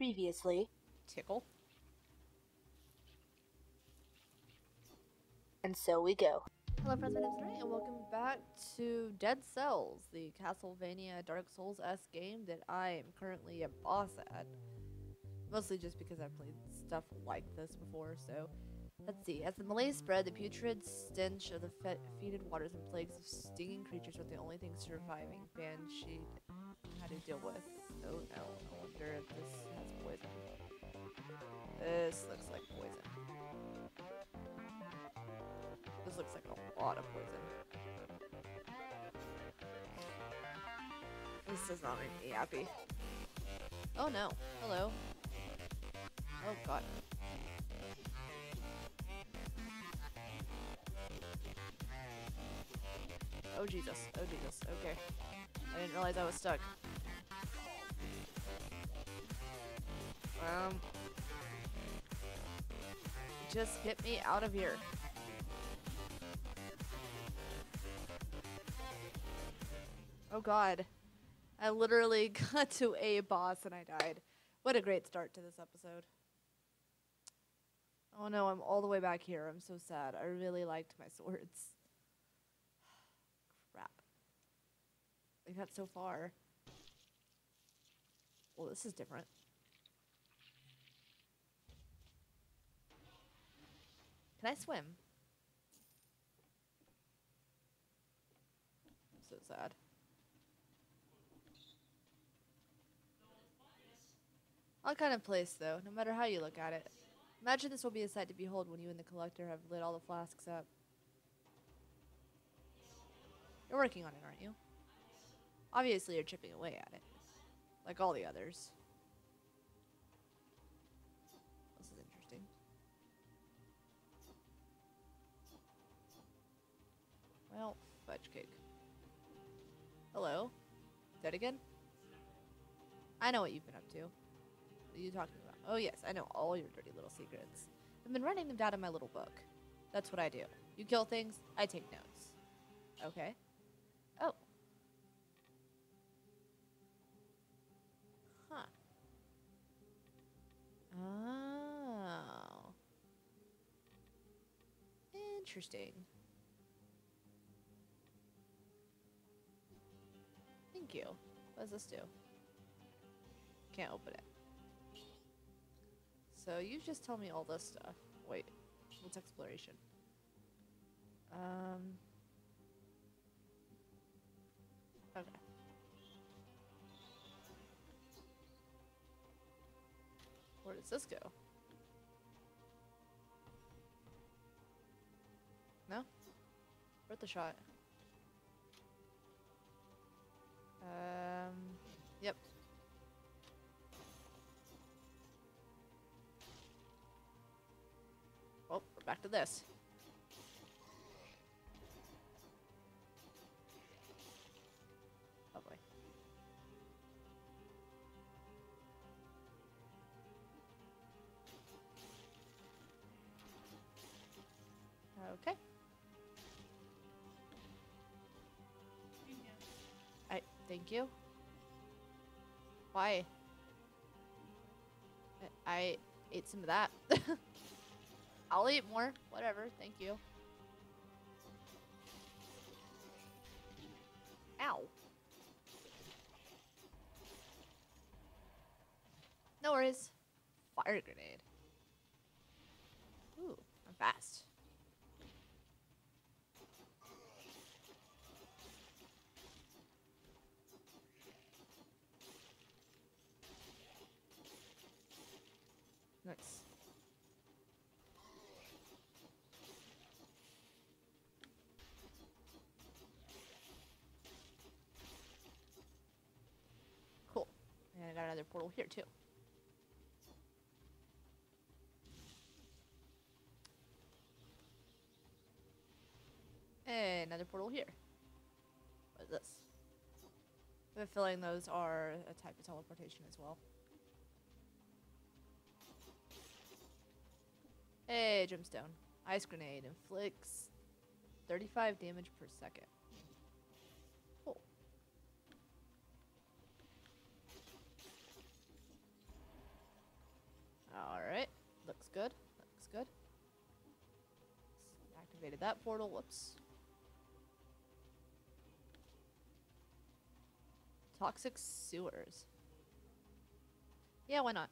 Previously. Tickle. And so we go. Hello friends, my name's Lunernight, and welcome back to Dead Cells, the Castlevania Dark Souls-esque game that I am currently a boss at. Mostly just because I've played stuff like this before, so... Let's see. As the malaise spread, the putrid stench of the fetid waters and plagues of stinging creatures were the only things surviving Banshee had to deal with. Oh no, I wonder if this has poison. This looks like poison. This looks like a lot of poison. This does not make me happy. Oh no. Hello. Oh god. Oh Jesus. Oh Jesus. Okay. I didn't realize I was stuck. Just get me out of here. Oh god. I literally got to a boss and I died. What a great start to this episode. Oh no, I'm all the way back here. I'm so sad. I really liked my swords. Crap. I got so far. Well, this is different. Can I swim? I'm so sad. Odd kind of place, though, no matter how you look at it. Imagine this will be a sight to behold when you and the collector have lit all the flasks up. You're working on it, aren't you? Obviously, you're chipping away at it. Like all the others. This is interesting. Well, fudge cake. Hello? Dead again? I know what you've been up to. What are you talking about? Oh yes, I know all your dirty little secrets. I've been writing them down in my little book. That's what I do. You kill things, I take notes. Okay. Oh. Huh. Oh. Interesting. Thank you. What does this do? Can't open it. So you just tell me all this stuff. Wait, what's exploration? Okay. Where does this go? No? Worth the shot. Yep. Well, we're back to this. Oh boy. Okay. Thank you. Why? I ate some of that. I'll eat more. Whatever. Thank you. Ow. No worries. Fire grenade. Ooh, I'm fast. Nice. Cool. And I got another portal here too. And another portal here. What is this? I have a feeling those are a type of teleportation as well. Hey, gemstone. Ice grenade inflicts 35 damage per second. Cool. good. That looks good. Activated that portal. Whoops. Toxic sewers. Yeah, why not?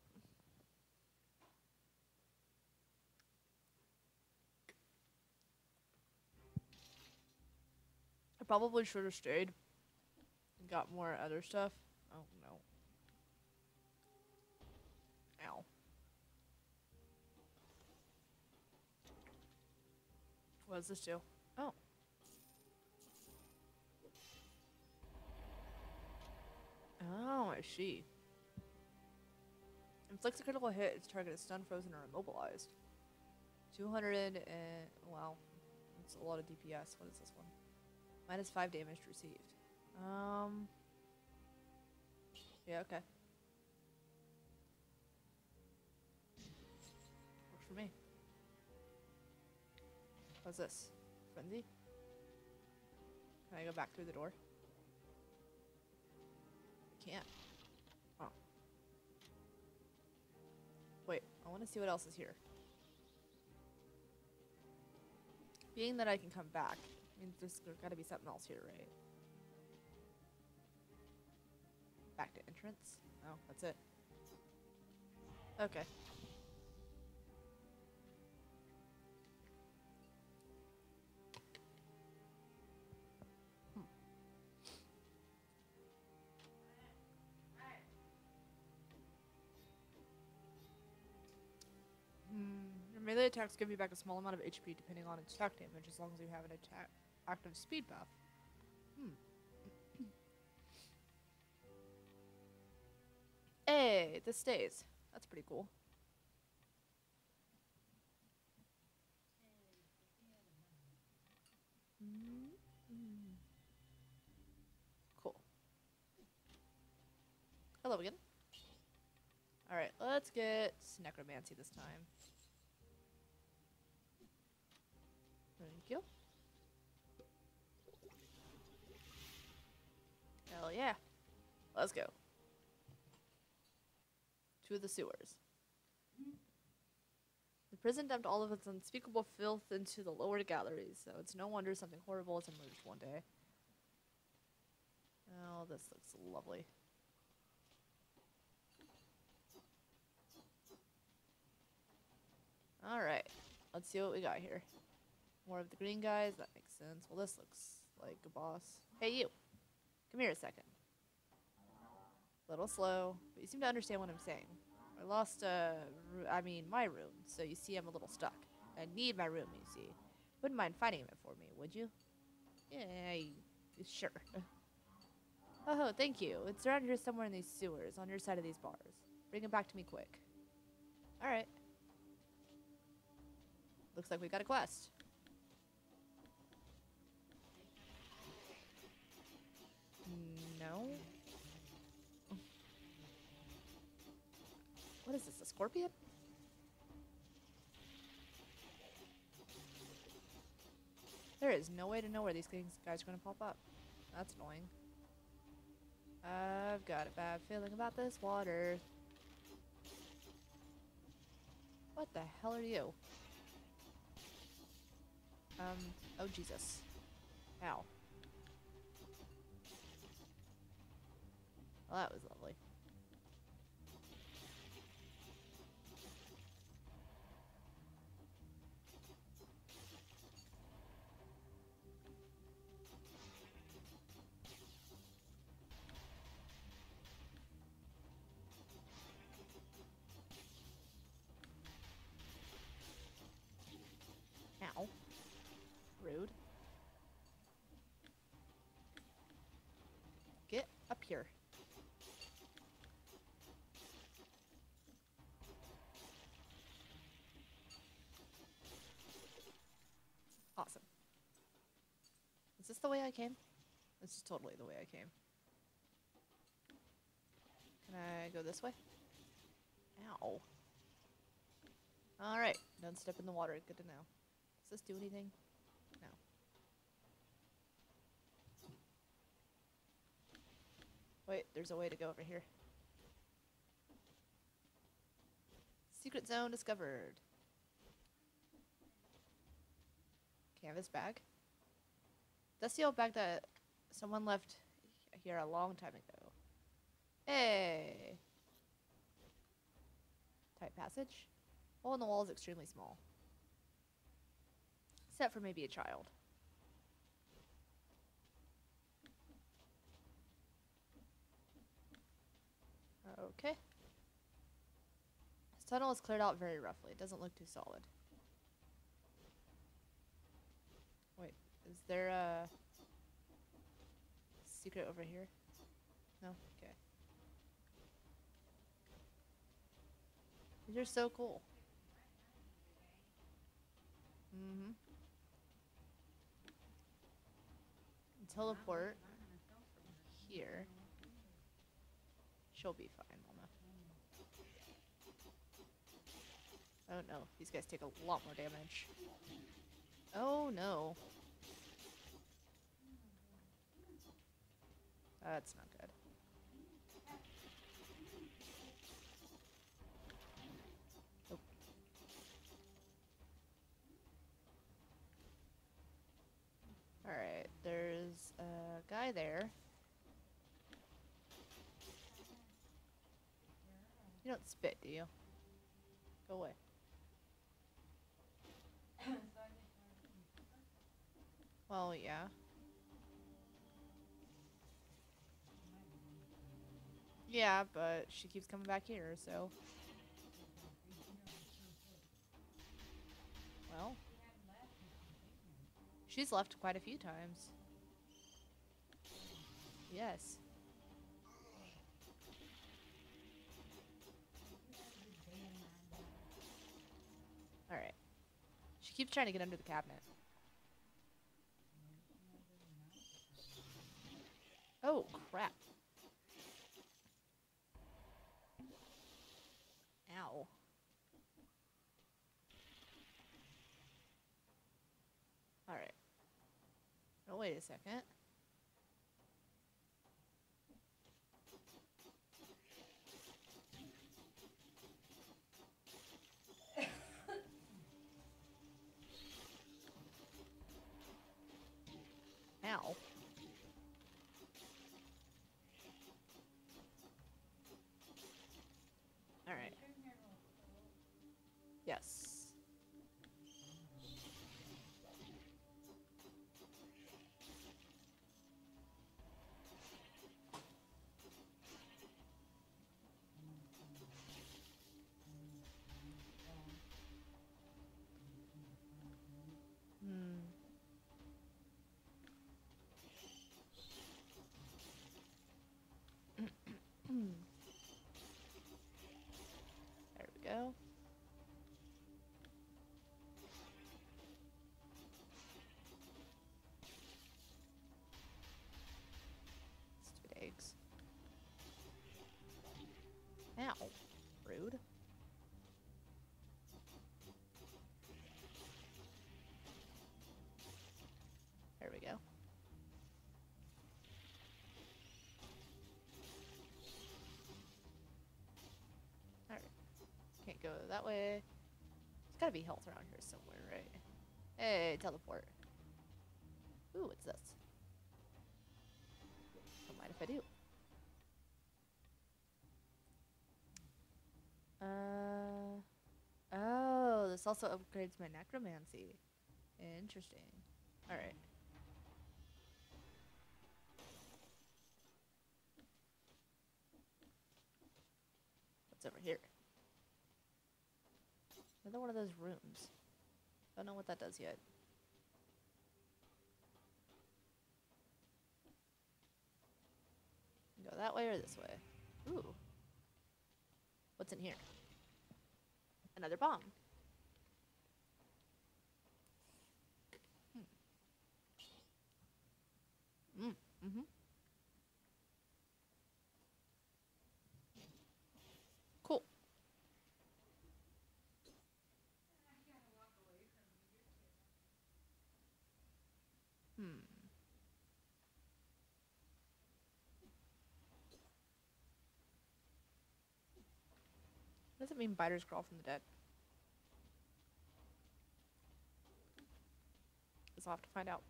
I probably should have stayed and got more other stuff. Oh no. Ow. What does this do? Oh. Oh, I see. Inflicts a critical hit, its target is stunned, frozen, or immobilized. 200 and... wow. That's a lot of DPS. What is this one? -5 damage received. Yeah, okay. Works for me. What's this? Frenzy? Can I go back through the door? I can't. Oh. Wait, I want to see what else is here. Being that I can come back, means there's gotta be something else here, right? Back to entrance? Oh, that's it. Okay. Your melee attacks give you back a small amount of HP depending on its attack damage, as long as you have an active speed buff. Hey, this stays. That's pretty cool. Cool. Hello again. Alright, let's get necromancy this time. Thank you. Hell yeah. Let's go. To the sewers. The prison dumped all of its unspeakable filth into the lower galleries, so it's no wonder something horrible has emerged one day. Oh, this looks lovely. Alright, let's see what we got here. More of the green guys, that makes sense. Well, this looks like a boss. Hey, you! Come here a second. A little slow, but you seem to understand what I'm saying. I lost, my room, so you see I'm a little stuck. I need my room, you see. Wouldn't mind finding it for me, would you? Yeah, sure. Oh, thank you. It's around here somewhere in these sewers, on your side of these bars. Bring it back to me quick. Alright. Looks like we got a quest. No. What is this, a scorpion? There is no way to know where these guys are going to pop up. That's annoying. I've got a bad feeling about this water. What the hell are you? Oh Jesus. Ow. Well, that was lovely. Ow. Rude. Get up here. Awesome. Is this the way I came? This is totally the way I came. Can I go this way? Ow. Alright, don't step in the water. Good to know. Does this do anything? No. Wait, there's a way to go over here. Secret zone discovered. Canvas bag. That's the old bag that someone left here a long time ago. Hey! Tight passage. Hole in the wall is extremely small. Except for maybe a child. Okay. This tunnel is cleared out very roughly. It doesn't look too solid. Wait, is there a secret over here? No? Okay. These are so cool. Mm-hmm. Teleport here. She'll be fine, Mama. Oh no, these guys take a lot more damage. Oh no. That's not good. Oh. Alright, there's a guy there. You don't spit, do you? Go away. Well, yeah. Yeah, but she keeps coming back here, so. Well. She's left quite a few times. Yes. Alright. She keeps trying to get under the cabinet. Oh, crap. Ow. Alright. Oh, wait a second. Ow. Alright. Yes. There we go. Stupid eggs. Ow. Rude. There we go. Alright. Can't go that way. There's gotta be health around here somewhere, right? Hey, teleport. Ooh, what's this? Don't mind if I do. Oh, this also upgrades my necromancy. Interesting. Alright. What's over here? Another one of those rooms. Don't know what that does yet. Go that way or this way? Ooh. What's in here? Another bomb. Mm-hmm. Cool. What does it mean biters crawl from the dead? Guess I'll have to find out.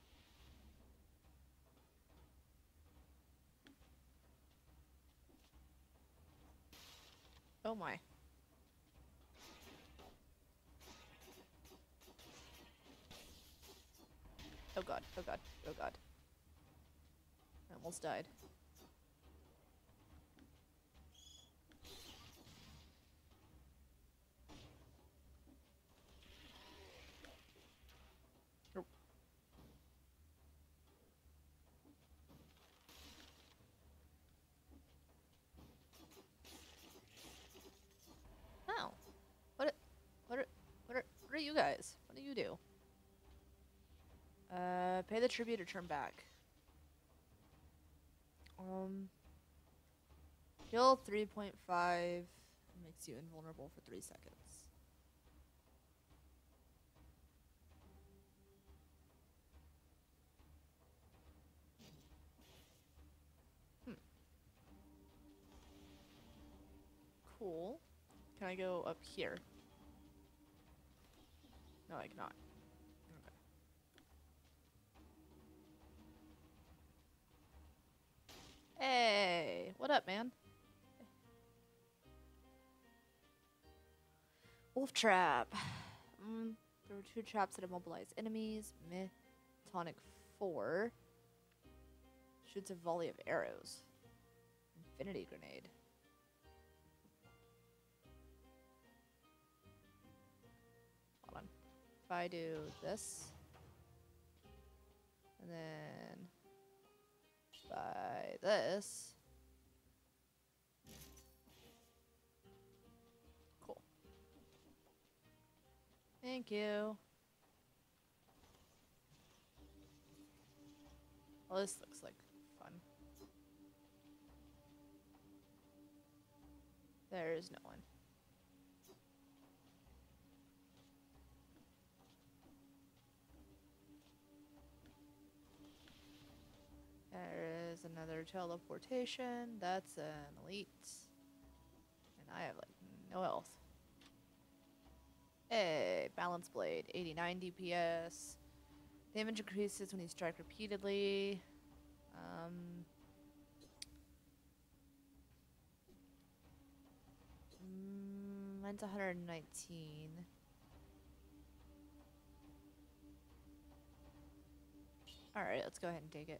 Oh my. Oh god, oh god, oh god. I almost died. Nope. Oh. What are you guys? What do you do? Pay the tribute or turn back. Heal 3.5 makes you invulnerable for 3 seconds. Cool. Can I go up here? No, I cannot. Okay. Hey, what up, man? Wolf trap. There were 2 traps that immobilize enemies. Meh. Tonic 4. Shoots a volley of arrows. Infinity grenade. Hold on. If I do this, and then by this. Cool. Thank you. Well, this looks like fun. There is no one. There is another teleportation. That's an elite. And I have like no health. Hey, balance blade, 89 DPS. Damage increases when you strike repeatedly. Mine's 119. Alright, let's go ahead and take it.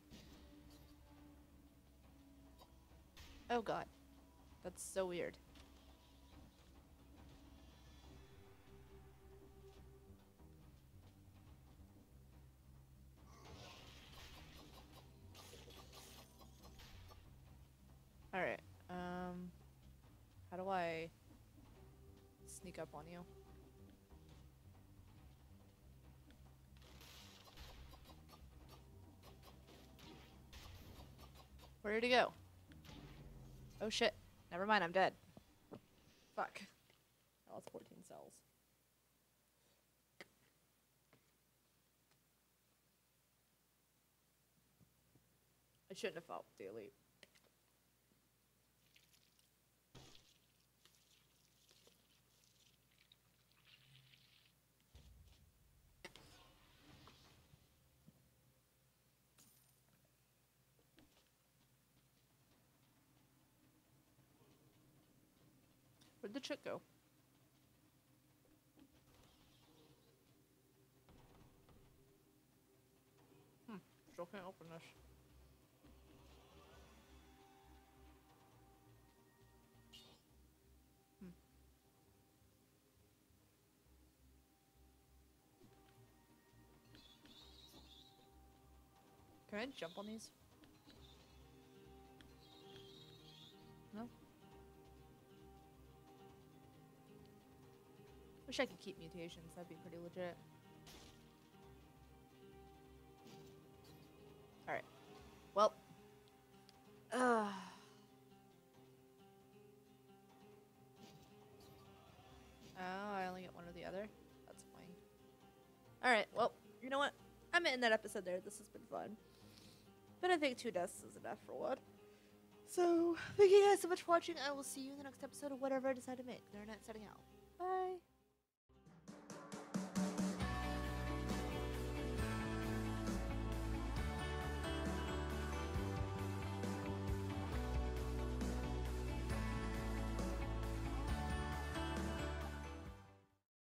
Oh god. That's so weird. Alright, how do I sneak up on you? Where did he go? Oh shit. Never mind, I'm dead. Fuck. I lost 14 cells. I shouldn't have fought with the elite. Where'd the chick go? Still can't open this. Can I jump on these? No? Wish I could keep mutations, that'd be pretty legit. Alright. Well. Oh, I only get one or the other? That's fine. Alright, well, you know what? I'm ending that episode there. This has been fun. But I think 2 deaths is enough for one. So, thank you guys so much for watching. I will see you in the next episode of whatever I decide to make. Lunernight setting out. Bye.